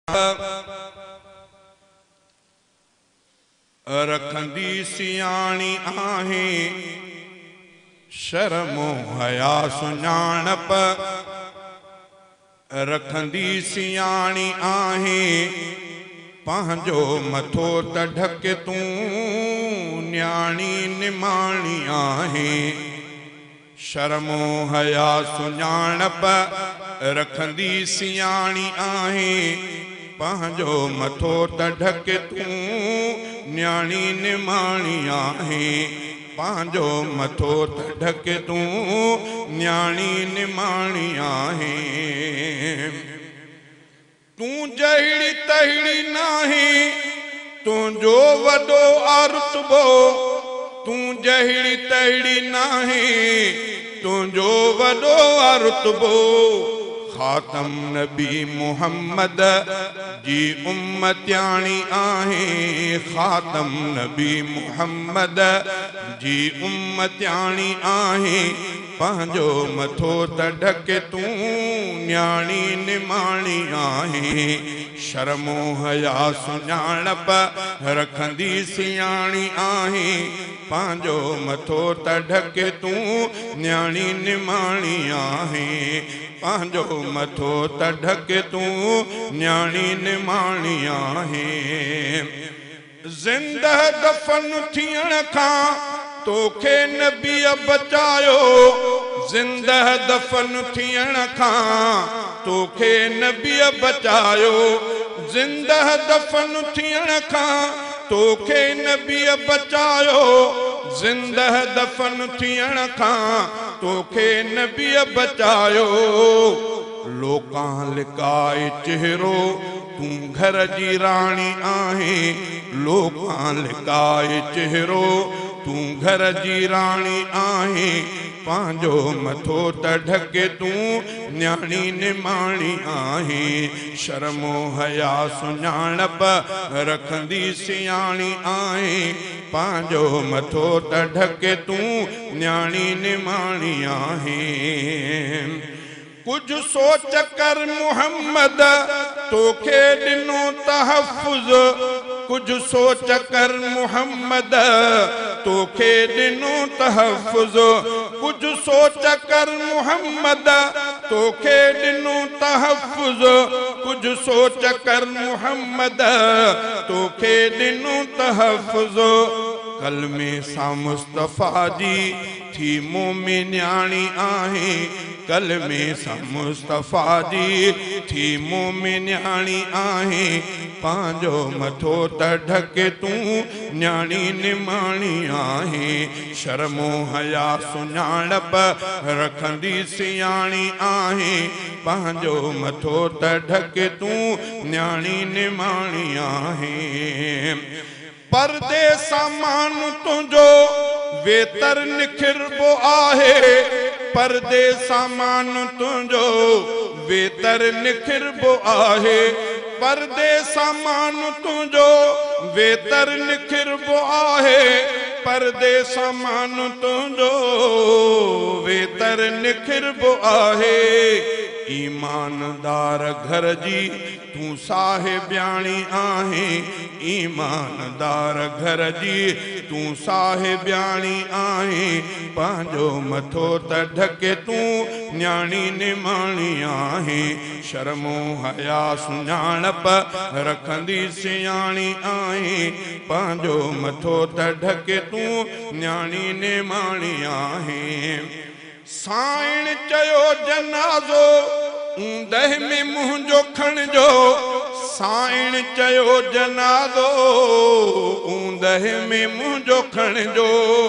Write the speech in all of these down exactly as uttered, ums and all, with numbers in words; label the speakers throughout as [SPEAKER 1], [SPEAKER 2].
[SPEAKER 1] रखंदी सियाणी आहे शर्मो हया सुञाणप रखंदी सियाणी आहे पंहिंजो मथो त ढक तूं न्याणी निमाणी आहे शर्मो हया सुञाणप रखंदी सियाणी आहे पंहिंजो मथो त ढक तूं न्याणी निमाणी आहे पंहिंजो मथो त ढक तूं न्याणी निमाणी आहे तूं जहिड़ी तहिड़ी नाही तुंहिंजो वॾो रुतबो तूं जहिड़ी तहिड़ी नाही तुंहिंजो वॾो रुतबो खातम नबी मुहम्मद जी उम्मत्याणी आहे खातम नबी मुहम्मद जी उम्मत्याणी आहे पंहिंजो मथो त ढक तूं न्याणी निमाणी आहे शर्मो हया सुञाणप रखंदी सियाणी आहे पंहिंजो मथो त ढक तूं न्याणी निमाणी आहे पंहिंजो मथो त ढक तूं न्याणी निमाणी आहे ज़िंदह दफ़न थियण खां तोखे नबीअ बचायो ज़िंदह दफ़न थियण खां तोखे नबीअ बचायो ज़िंदह दफ़न थियण खां तोखे नबीअ बचायो ज़िंदह दफ़न थियण खां तोखे नबीअ बचायो लोकां लिकाए चेहरो तूं घर जी राणी आहे लोकां लिकाए चेहरो तूं घर जी राणी आहे पंहिंजो मथो त ढक तूं न्याणी निमाणी आहे शर्मो हया सुञाणप रखंदी सियाणी आहे पंहिंजो मथो त ढक तूं न्याणी निमाणी आहे कुछ सोच कर मुहम्मद तोखे ॾिनो तहफ़ुज़ कुछ सोच कर मुहम्मद तोखे ॾिनो तहफ़ुज़ कुछ सोच कर मुहम्मद तोखे ॾिनो तहफ़ुज़ कुछ सोच कर मुहम्मद तोखे ॾिनो तहफ़ुज़ कलमे सां मुस्तफ़ा जी थी मोमिन्याणी आहे कलमे सां मुस्तफ़ा जी थी मोमिन्याणी आहे पंहिंजो मथो त ढक तूं न्याणी निमाणी आहे शर्मो हया सुञाणप रखंदी सियाणी आहे पंहिंजो मथो त ढक तूं न्याणी निमाणी आहे पर्दे सामान तुंहिंजो वेतर निखिरबो आहे पर्दे सामान तुंहिंजो वेतर निखिरबो आहे पर्दे सामान तुंहिंजो वेतर निखिरबो आहे पर्दे सामान तुंहिंजो वेतर निखिरबो आहे ईमानदार घर जी तूं साहिब्याणी आहे ईमानदार घर जी तूं साहिब्याणी आहे पंहिंजो मथो त ढक तूं न्याणी निमाणी आहे शर्मो हया सुञाणप रखंदी सियाणी आहे पंहिंजो मथो त ढक तूं न्याणी निमाणी आहे साईं चयो जनाज़ो ऊंदह में मुंहिंजो खणजो साईं चयो जनाज़ो ऊंदह में मुंहिंजो खणजो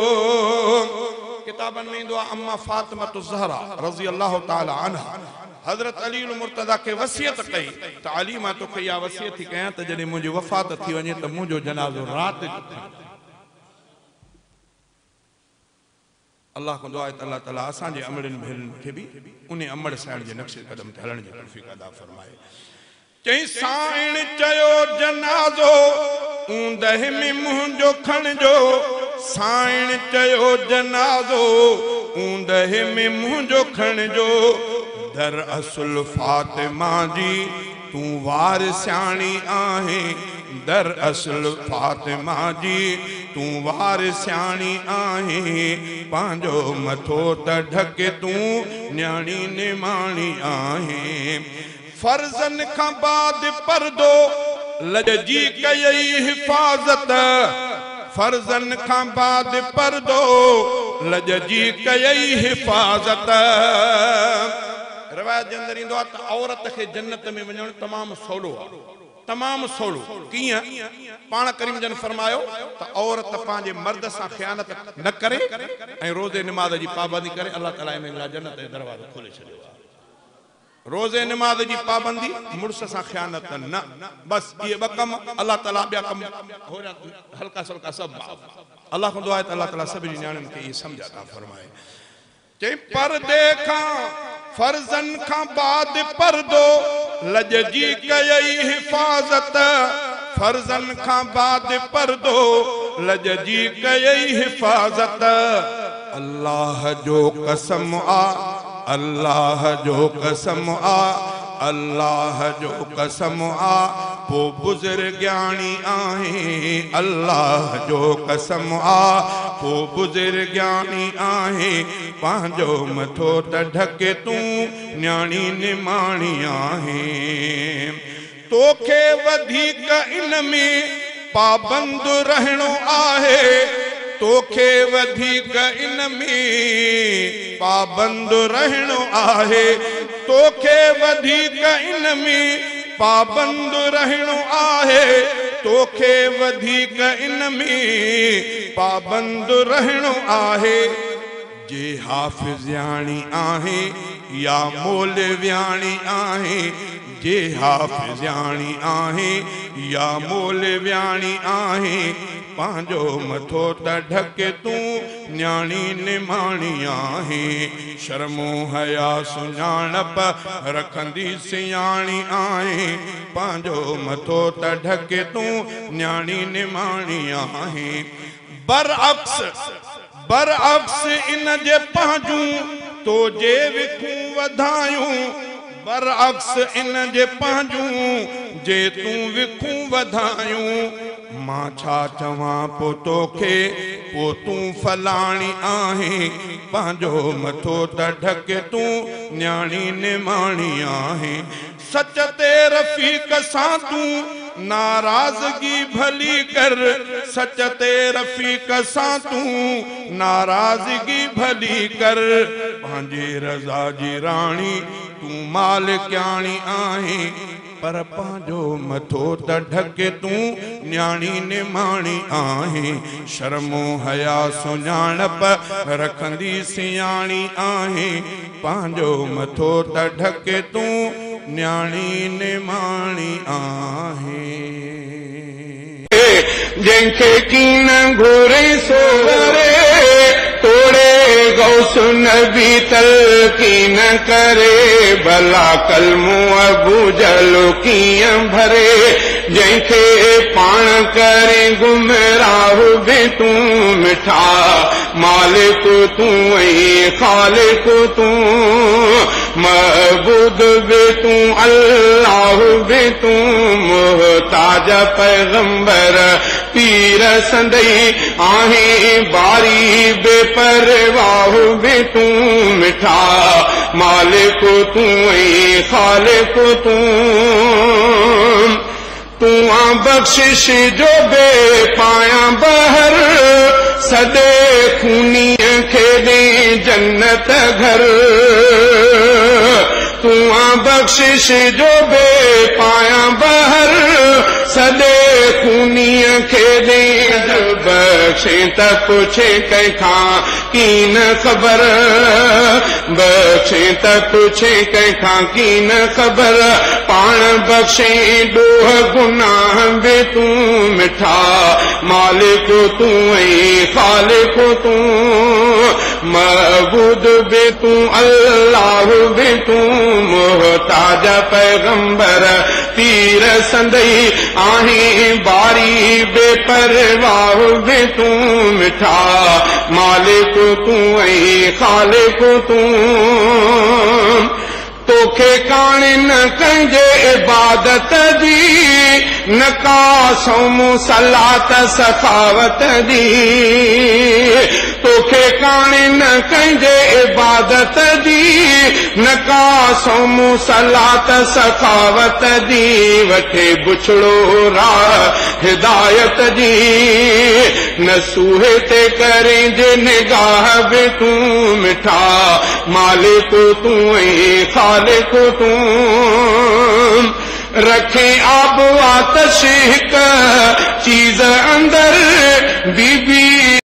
[SPEAKER 1] किताबन में ईंदो आहे अम्मा फातिमा ज़हरा रज़ी अल्लाह ताला अन्हा हज़रत अली मुर्तज़ा के वसियत कई त अली मां तोखे इहा वसियत थी कयां त जॾहिं मुंहिंजी वफ़ात थी वञे त मुंहिंजो जनाज़ो राति जो अल्लाह को दुआ है अल्लाह ताला असांजे अमड़न भेरन के भी उन्हें अमड़ साइण जे नक्शे कदम ते हलण जी तौफीक अदा फरमाए चई साईं चयो जनाज़ो ऊंदह में मुंहिंजो खणजो साईं चयो जनाज़ो ऊंदह में मुंहिंजो खणजो दर असुल फातिमा जी तू वार स्याणी आहे दर असल फातिमा जी तू वार स्याणी आहे पांजो मथो त ढके तू न्याणी निमाणी आहे फर्जन खां बाद पर्दो लजजी कई हिफाजत फर्जन खां बाद पर्दो लजजी कई हिफाजत रवायत जे अंदर ईंदो आहे त औरत खे जन्नत में वञणु तमामु सवलो आहे तमामु सवलो कीअं पाण करीम जन फरमायो त औरत पंहिंजे मर्द सां ख़यानत न करे ऐं रोज़े निमाज़ जी पाबंदी करे अल्लाह ताला इन लाइ जन्नत जो दरवाज़ो खोले छॾियो आहे रोज़े निमाज़ जी पाबंदी मुड़स सां ख़यानत न बस ये ब कम अल्लाह ताला ॿिया कम हल्का सल्का सब अल्लाह को दुआ है अल्लाह ताला सभी न्याणियुनि खे ये समझ अता फरमाए चई पर्दे खां फर्जन खां बाद पर्दो लजजी कई हिफाजत फर्जन खां बाद पर्दो लजजी कई हिफाजत अल्लाह जो कसम आ अल्लाह जो कसम आ अल्लाह जो कसम आ पो बुजुर्गानी आहे अल्लाह जो कसम आ पो बुजुर्गानी आहे पांजो मथो त ढके तू न्याणी निमाणी आहे तोखे वधीक इन में पाबंद रहणो आहे तोखे वधीक इन में पाबंद रहणो आहे तोखे वधीक इन में पाबंद रहणो आहे तोखे वधीक इन में पाबंद रहणो आहे जे हाफ़िज़याणी आहे या मौलवियाणी आहे जे हाफ़िज़याणी आहे या मौलवियाणी आहे पांजो मथो त ढके तू न्याणी निमाणी आहे शर्मो हया सुञाणप रखंदी सियाणी आहे पांजो मथो त ढके तू न्याणी निमाणी आहे बरअक्स बरअक्स इन जे पांजू तो जे विखूं वधायूं बरअक्स इन जे पांजू जे तू विखूं वधायूं मां छा चवां पो तोखे पो तू फलाणी आहे पांजो मथो त ढके तू न्याणी निमाणी आहे सच ते रफ़ीक सां तू नाराज़गी भली कर सच ते रफ़ीक सां तू नाराज़गी भली कर पंहिंजी रज़ा जी राणी तू मालिकाणी आहे पर पांजो मथो त ढके तू न्याणी निमाणी आहे शर्मो हया सुञाणप रखंदी सियाणी आहे पांजो मथो त ढके तू न्याणी निमाणी आहे
[SPEAKER 2] जंहिंखे कीन घुरे सो करे तोड़े गौस नबी तलकीन करे भला कलमो अबू जलो कीअं भरे जंहिंखे पाण करे गुमराह बि तूं मिठा मालिक तूं ऐं ख़ालिक तूं महबूद बि तूं अल्लाह बि तूं मुहताज पैगंबर पीर संदई आहे बारी बेपरवाह बि तूं मिठा मालिक तूं ऐं ख़ालिक तूं तू आ बख्शिश जो बे पाया बहर सदे खूनीअ खे दे जन्नत घर तू आ बख्शिश जो बे पाया बहर सदे खूनीअ खे दे बख्शे त पुछे कंहिंखां की न ख़बर बख्शे त पुछे कंहिंखां की न ख़बर पाण बख्शे ॾोह गुनाह बि तूं मिठा मालिक तूं ऐं ख़ालिक तूं महबूद बि तूं अल्लाह बि तूं मुहताज पैगंबर पीर संदई आहे बारी बेपरवाह बि तूं मिठा मालिक तूं ऐं ख़ालिक तूं तो तोखे काणे न कंहिंजे इबादत जी, न का सौमूं सलात सखावत जी। तोखे काणे न कंहिंजे इबादत जी, न का सौमूं सलात सखावत जी। वठे बुछड़ो राह हिदायत जी, न सूहे ते करें जे निगाह बि तूं मिठा। मालिक तूं ऐं ख़ालिक तूं, रखे आब आतश हिक चीज़ अंदर बीबी